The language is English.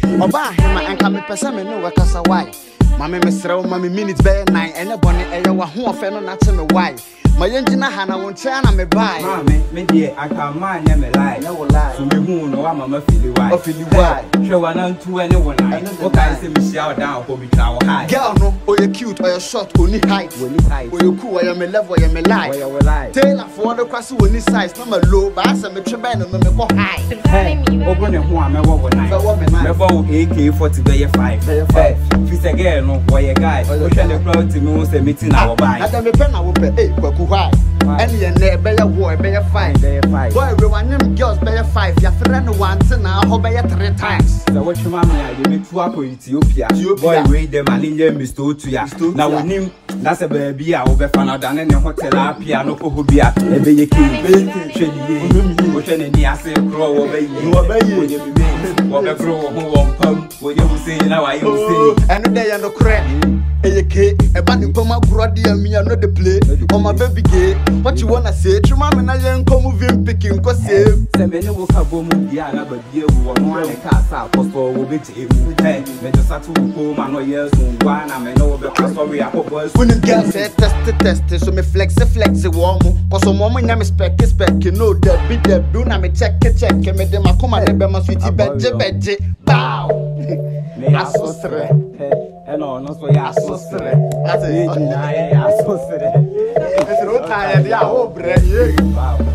Oba hema enka me pese me no wakasa why. Mama me srew mama minutes be 9 ene bone eya wa ho ofe no na che me why. My engine hana won try na me buy. Me dear, I can't mind me lie. No lie. So me who know I'm a feel why. Feel why. Show one and two anyone. What can I say me shout down for me tower high. Girl no, or you cute or you short only height. Or you cool or you me level or you me lie. Tailor for the cross only size, no me low, but I say me tribune no me go high. Hey, open the one me what night. Me bow AK-40 be 5. Hey, if a girl no boy a guy. We can the crowd to me say meeting our buy. That me pen I will pay. Hey, why? Any and there be a war, be a 5. Boy, everyone them girls be a 5. Your friend once and I hope be 3 times. So what your mommy I make to up Ethiopia. Boy, wait them and in them bestow to ya. Now with him, that's a baby. I will be found down in the hotel piano for who be a baby king. Which any I say crow obey you obey you. What a crow who won't pump. What you say now I say. And the day and the crack. A bunny come up, Brody and me, I know the play. On my baby gay. What you wanna say? To mama, I ain't come moving picking, cause same. Seven will have a movie, but you won't want a car, post for will be to him. Hey, let us have to home and no years on one. I may know the story. I hope when you get test, so me flex a warm. Cause some woman name spec, you know that be the do na me check, and me them a come and never must with bedje. Bow. Asosr3. No, not for Asosr3. That's it. Asosr3. It's no time, yeah, oh, bread.